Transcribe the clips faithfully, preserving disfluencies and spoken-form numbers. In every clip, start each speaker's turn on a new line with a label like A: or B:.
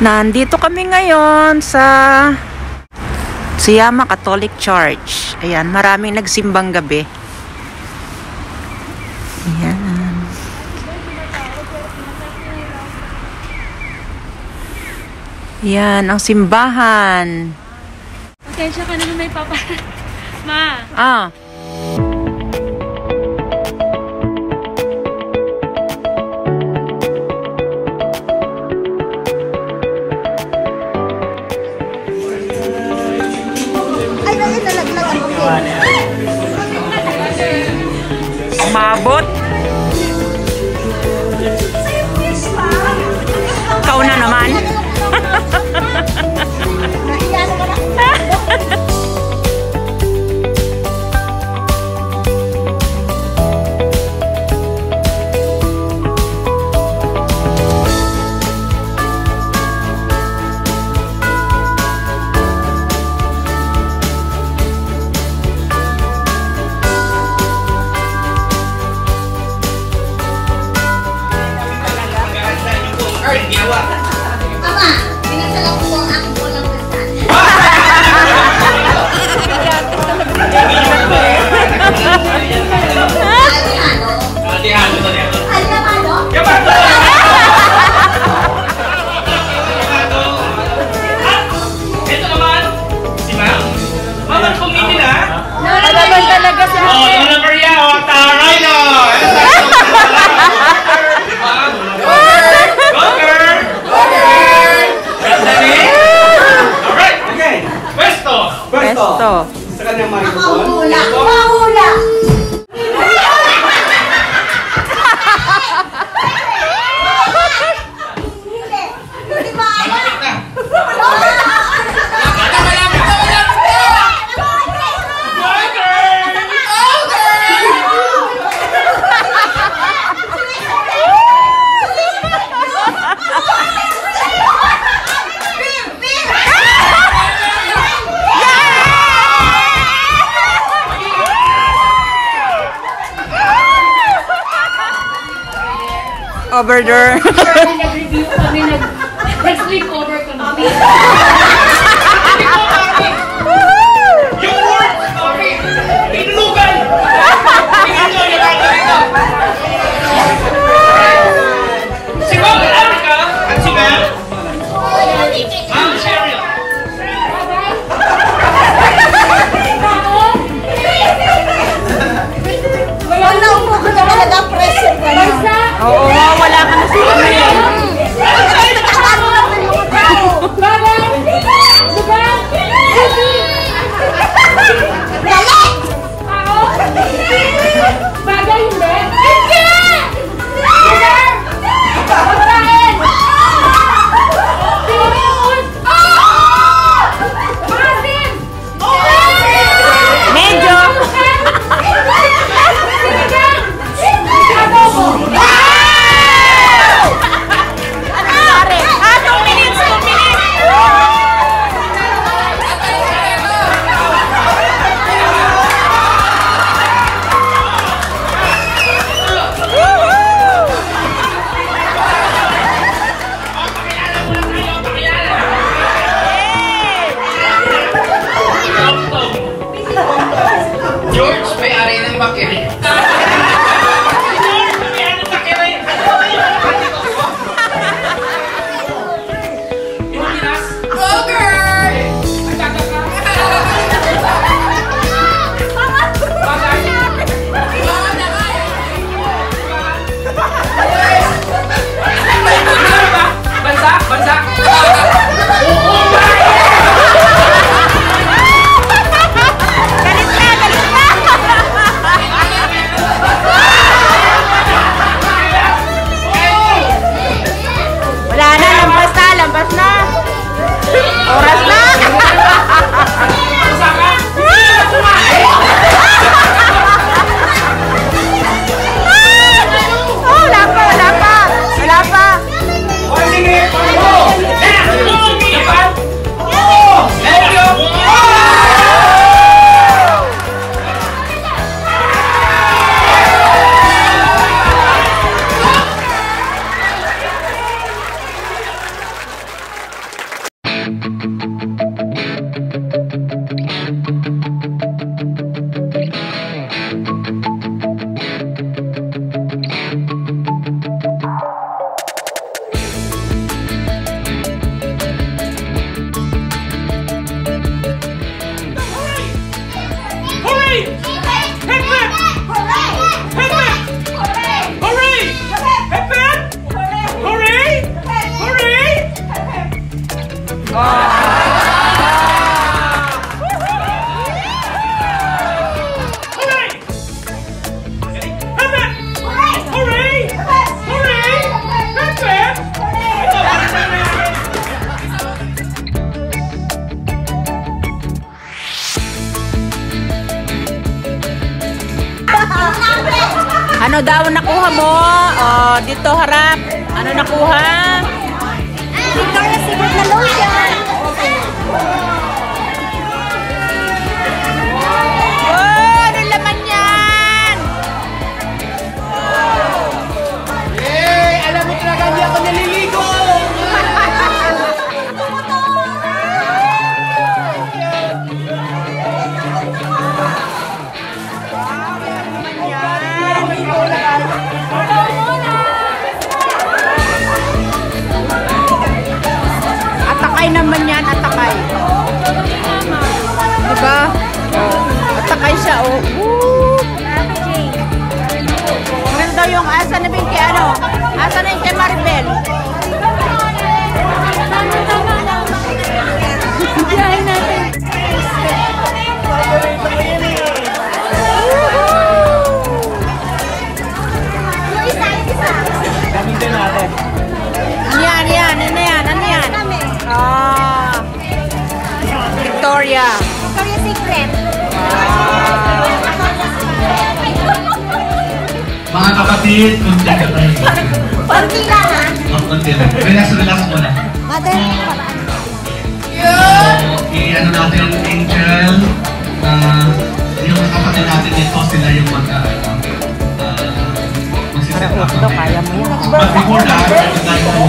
A: Nandito kami ngayon sa Siyama Catholic Church. Ayan, maraming nagsimbang gabi. Ayan. Ayan, ang simbahan.
B: Pasensya ka na may papa. Ma.
A: Ah. Umabot. Ikaw na naman.
C: Ama, pinasala ko po ang aking bolang besan. Alihano? Alihano to niya. Alihano?
D: Ito naman, si Ma'am. Ma'am, kumiti na.
B: Alaban talaga si
D: Oh, Lola Maria, o, taray no.
A: Pesto.
D: Sa kanyang microphone.
C: Mahula! Mahula! Hindi! Hindi ba?
D: Malapit na.
A: Over there.
B: Nag-review kami, nag-sleep over kami.
D: Yung word story. Tinulugan. Tingin nyo yung mga dito. Si Ma'am Erica at si Ma'am Ma'am Cheryl.
C: Wala mo ko na talaga pressure ka na.
A: Oo, wala ka na sila ngayon.
B: Bagay hindi?
A: Medyo.
D: George, may-ari ng bakiri. George, may-ari ng bakiri. Pilipinas. Ogre! Bansa? Bansa?
A: Galit na, galit na. Ano daw nakuha mo? Oh, dito harap. Ano nakuha?
E: Victoria's Secret na lotion.
A: Oh, ano laman yan?
D: Yay! Alam mo talaga hindi ako naliligo!
A: Atakay naman yan, atakay. Diba? Oh, atakay siya, oh. Woo! Ano daw yung asa na bin kay ano? Asa na yung kay Maribel?
B: Biyahin natin.
E: Yung isa, yung isa.
D: Gamitin natin.
A: Ano yan, yan? Ano yan? Ano yan? Ah, Victoria.
E: Victoria's Secret.
C: Mga kapatid, kunti ka tayo.
E: Konti lang ha.
C: Oh, kunti lang. Relax, relax muna.
E: Mother,
C: So, i-ano natin yung angel. Uh, yung mga kapatid natin dito, sila yung magka, ano, uh, magsiset up
A: Ito, kaya mo yan.
C: But before that, I would like to...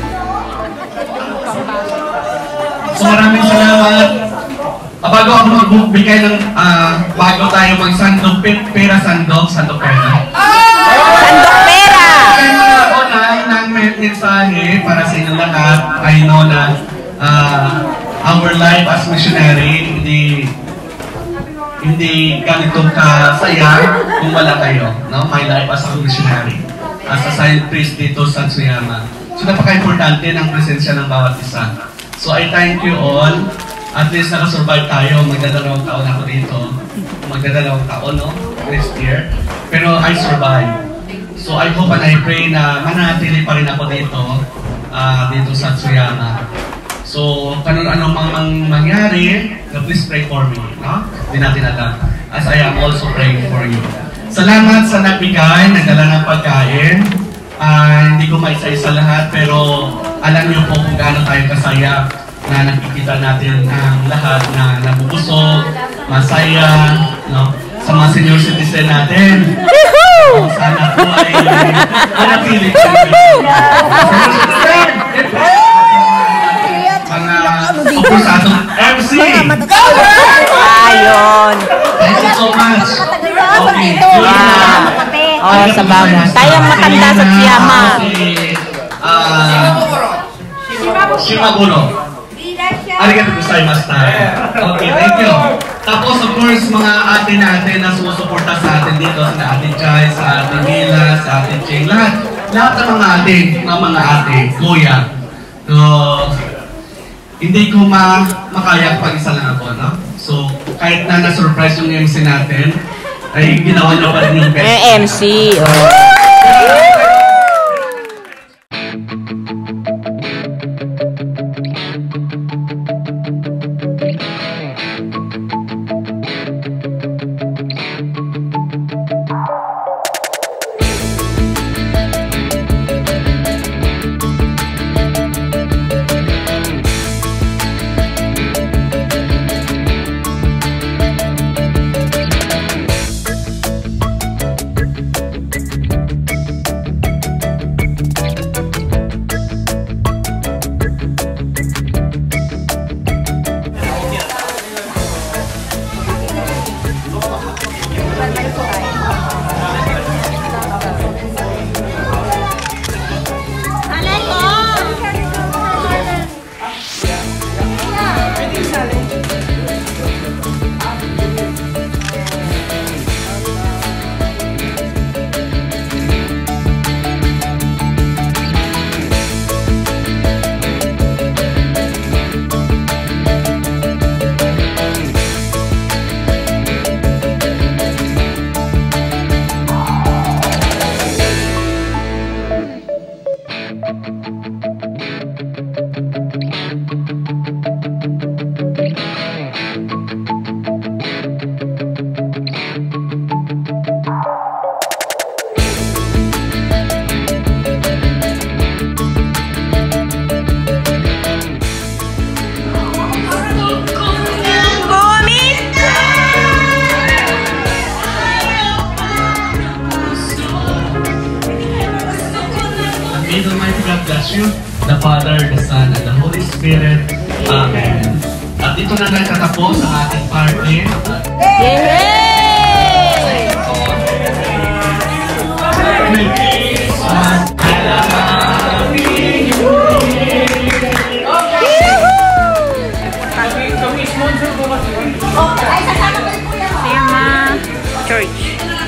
C: So maraming salamat. Ah, bago ako magbigay ng, ah, bago tayo mag-sandok, pera sandok, sandok pera.
A: Sandok pera!
C: Kaya mga ako na ng mensahe para sa inyong lahat. I know na ah, our life as missionary, hindi hindi ganito kasaya kung wala kayo. No? My life as a missionary, as a scientist dito sa Tsuyama. So napaka-importante ng presensya ng bawat isa. So I thank you all. At least nakasurvive tayo. Magdadalawang taon ako dito. Magdadalawang taon, no? Next year. Pero I survived. So I hope and I pray na manatili pa rin ako dito. Uh, dito sa Tsuyama. So, kung anong mga mang mangyari, please pray for me. No? Hindi natin alam. As I am also praying for you. Salamat sa nagbigay, nagdala ng pagkain. Uh, hindi ko maisa-isa lahat, pero alam niyo po kung gaano tayo kasaya na nakikita natin ang lahat na nabubusog, masaya, no? Sa mga senior citizen natin. So, sana po ay manatili po. Senior citizen! Mga oposado M C!
A: Ayun.
C: Thank you so much. Okay.
A: Wow. Oh, sa bagay. Tayong matanda sa Tsuyama.
C: Ah, Shimaburo. Arigato gozaimasu. Okay, thank you. Tapos, of course, mga ate natin na sumusuporta sa atin dito, sa ate Chay, sa ate Mila, sa ate Ching, lahat. Lahat ng mga ate, ng mga ate, kuya. So, hindi ko ma makaya pag-isa lang ako, no? So, kahit na na-surprise yung M C natin, ay ginawa niyo pa rin yung best.
A: Eh, M C. Oh.
C: bless you, the Father, the Son, and the Holy Spirit. Amen. At dito na nagtatapos ang ating party.
A: Yay! Tema Church.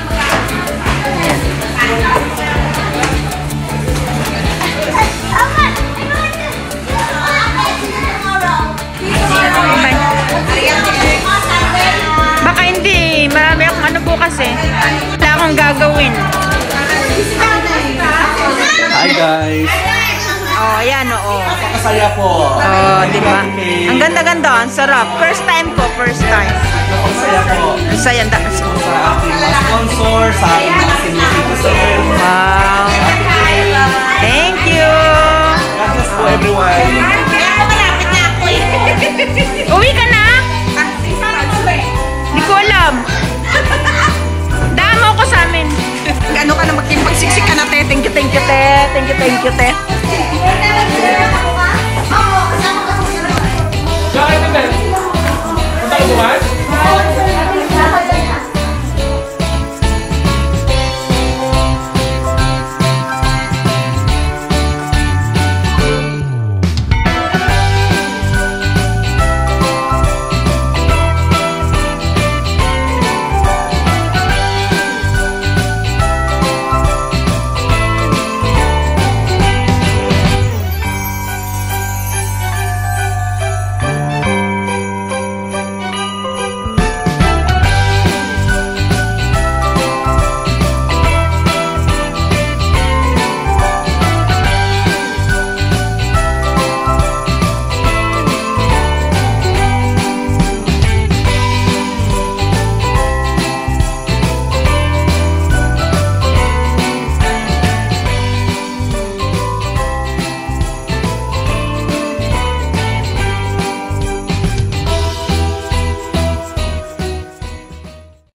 A: Baka hindi, marami akong ano bukas eh. Wala akong gagawin.
C: Hi guys!
A: Oh, ayan oo.
C: Masaya po.
A: Oh, di ba? Ang ganda-ganda, ang sarap. First time po, first time.
C: Masaya po.
A: Ang saya, ang dami.
C: Sa ating mga sponsor, sa ating mga senior citizen.
A: Wow. Thank you.
C: God bless po everyone.
A: Uwi ka na? Hindi ko alam. Damo ko sa amin. Gano'n ka na magtimpagsiksik ka na, te. Thank you, thank you, te. Thank you, thank you, te.